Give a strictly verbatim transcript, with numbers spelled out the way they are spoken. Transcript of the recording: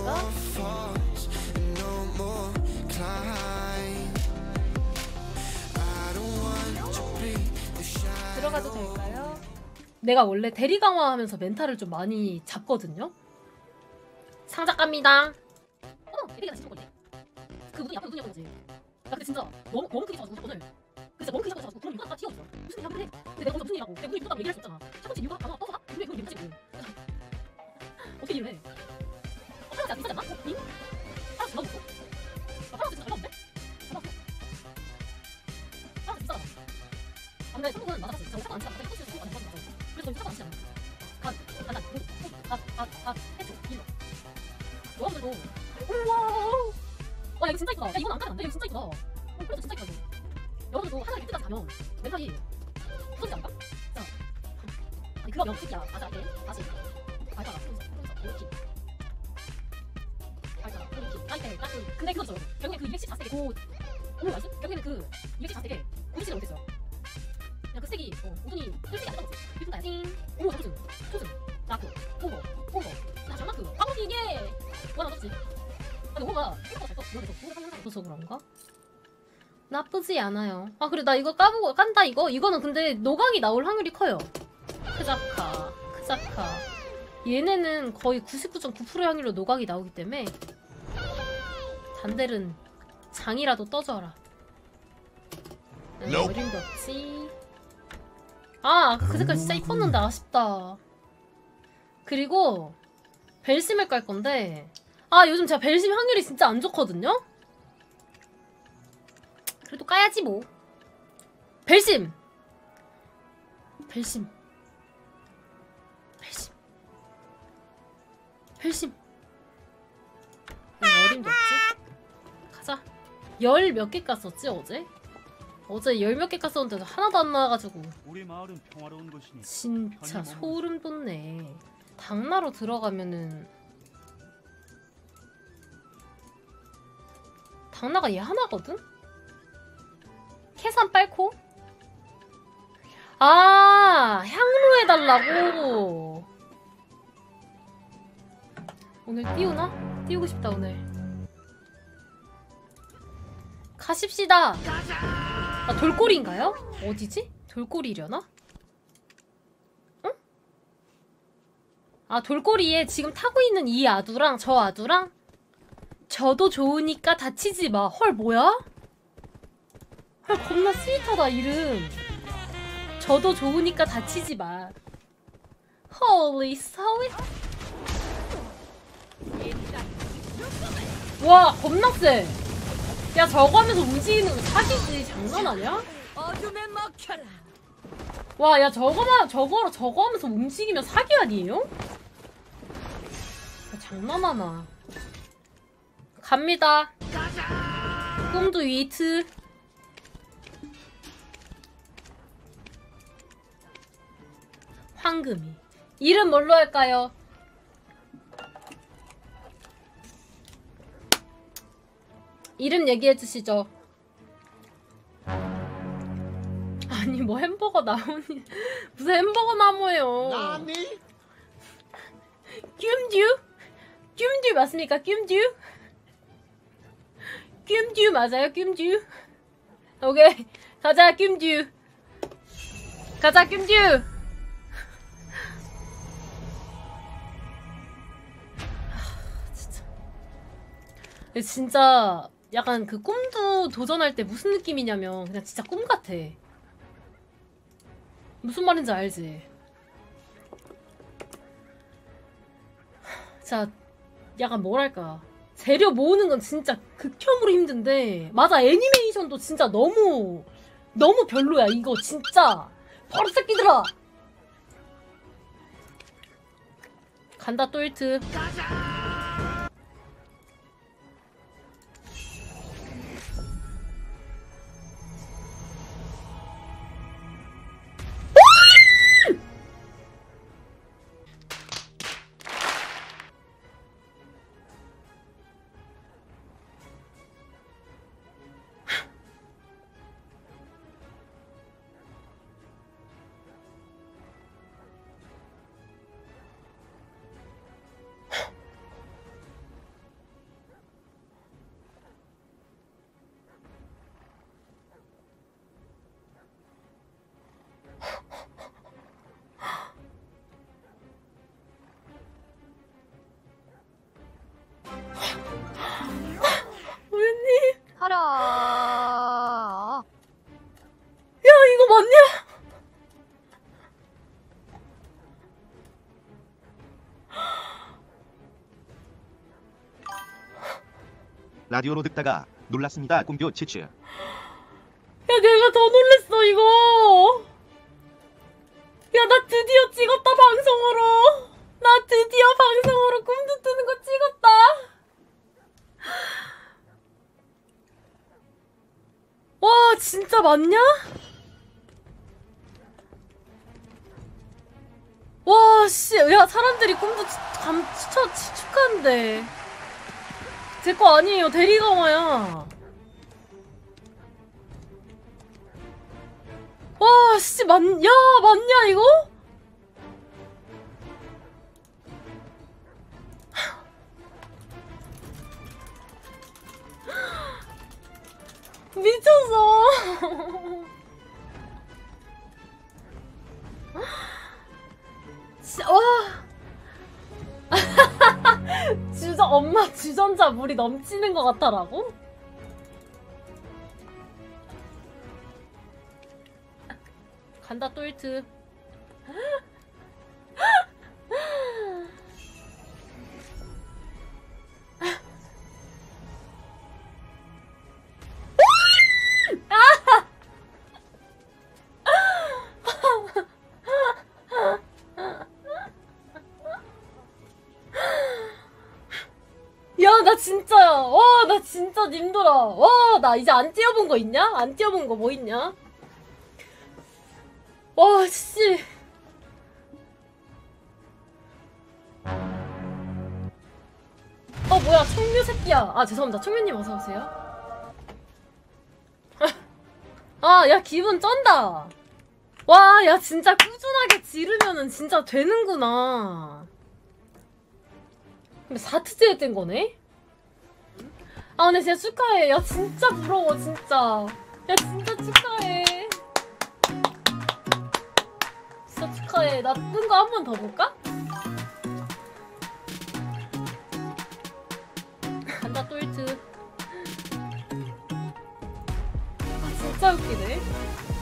될까? 들어가도 될까요? 내가 원래 대리 강화하면서 멘탈을 좀 많이 잡거든요? 상자 갑니다. 어! 대리가 진짜 거지. 그 문이 앞에 문이 거지. 나 근데 진짜 너무 너무 크게 잡아서 오늘 진짜 너무 크게 잡아서 그럼 이거 다 튀어있어. 무슨 일을 해? 근데 내가 무슨 일이라고? 내가 무슨 일이라고 얘기할 수 없잖아. 첫 번째 이유가 강화 떠서 왜 그걸 얘기하지? 어떻게 일을 해? 어, 하나지 안 비싸지 않나? 어? 잉? 하나씩 넣어줬어? 아, 하나씩 진짜 잘 나오는데? 잘 나왔어. 하나씩 비싸잖아. 아, 근데 성공은 맞았어. 진짜 사고 안 치잖아. 근데 성공은 안 맞았어. 그래서 저희 사고 안 치잖아. 간, 간단, 로, 갓, 갓, 갓, 해줘, 일로. 여러분들도 우와! 와, 이거 진짜 이쁘다. 야, 이건 안 까면 안 돼. 이거 진짜 이쁘다. 어, 그래도 진짜 이쁘다. 여러분들도 하나를 끝까지 가면 멘탈이 터지지 않을까? 자, 아니 그러면 새끼야. 다시 할게. 다시. 발가락 풀면서 풀면서 이렇게. 발가락 이렇게. 나이테 딱 그. 근데 그거죠. 결국에 그 이백십 자색이 곧. 어머 알지? 결국에는 그 이백십 자색에 고리치를 못했어요. 그냥 그 색이 어 우선이 뜰색이 안 나거든. 이쁜다. 띵. 어머 조준. 조준. 나크. 오버. 오버. 나 장마크. 방어기 이게. 와 나졌지. 근데 오버가 생각보다 잘 떴어. 그래서 오버 상상이 없어서 그런가? 나쁘지 않아요. 아 그래 나 이거 까보고 깐다 이거? 이거는 근데 노각이 나올 확률이 커요. 크자카 크자카 얘네는 거의 구십구 점 구 퍼센트의 확률로 노각이 나오기 때문에 단델은 장이라도 떠줘라. Nope. 어림도 없지. 아 아까 그 색깔 진짜 이뻤는데 아쉽다. 그리고 벨심을 깔 건데 아 요즘 제가 벨심 확률이 진짜 안 좋거든요? 그래도 까야지 뭐. 벨심! 벨심. 벨심. 벨심. 어림도 없지? 가자. 열 몇 개 깠었지 어제? 어제 열 몇 개 깠었는데도 하나도 안 나와가지고 우리 마을은 평화로운 것이니 진짜 소름 돋네. 당나로 들어가면은 당나가 얘 하나거든? 캐산 빨코? 아 향로 해달라고. 오늘 띄우나? 띄우고 싶다 오늘. 가십시다. 아 돌고리인가요? 어디지? 돌고리려나? 응? 아 돌고리에 지금 타고 있는 이 아두랑 저 아두랑 저도 좋으니까 다치지 마. 헐 뭐야? 헐 겁나 스윗하다 이름. 저도 좋으니까 다치지 마. Holy sweet. 와 겁나 쎄. 야 저거 하면서 움직이는 거 사기지. 장난하냐? 와 야 저거만 저거 저거 하면서 움직이면 사기 아니에요? 야, 장난하나. 갑니다. 꿈도 웨이트. 황금이. 이름 뭘로 할까요? 이름 얘기해주시죠. 아니 뭐 햄버거 나오니 무슨 햄버거 나무예요. 나니? 뀨듀? 뀨듀 맞습니까? 뀨듀? 뀨듀 맞아요? 뀨듀? 오케이 가자 뀨듀. 가자 뀨듀. 진짜 약간 그 꿈도 도전할 때 무슨 느낌이냐면 그냥 진짜 꿈 같아. 무슨 말인지 알지? 자, 약간 뭐랄까 재료 모으는 건 진짜 극혐으로 힘든데 맞아 애니메이션도 진짜 너무 너무 별로야 이거 진짜. 바로 새끼들아 간다 또 일트. 꺼라. 야 이거 맞냐? 라디오로 듣다가 놀랐습니다. 꿈교 치츠. 야 내가 더 놀랬어 이거. 야 나 드디어 찍었다 방송으로. 나 드디어 방송으로 꿈도 뜨는 거 찍었다. 와 진짜 맞냐? 와 씨, 야 사람들이 꿈도 감 추천 축하한대. 제 거 아니에요. 대리강화야. 와 씨, 맞, 야 맞냐 이거? 미쳤어. 진짜, 와. 주전, 엄마 주전자 물이 넘치는 것 같다라고? 간다 또 일트. 야, 나 진짜야. 와, 나 진짜 님들아. 와, 나 이제 안 띄워본 거 있냐? 안 띄워본 거 뭐 있냐? 와, 씨. 어, 뭐야, 청묘 새끼야. 아, 죄송합니다. 청묘님 어서오세요. 아, 야, 기분 쩐다. 와, 야, 진짜 꾸준하게 지르면은 진짜 되는구나. 근데 사 트째에 뜬 거네? 아, 근데 진짜 축하해. 야, 진짜 부러워, 진짜. 야, 진짜 축하해. 진짜 축하해. 나 뜬 거 한 번 더 볼까? 간다, 또 일트. 아, 진짜 웃기네.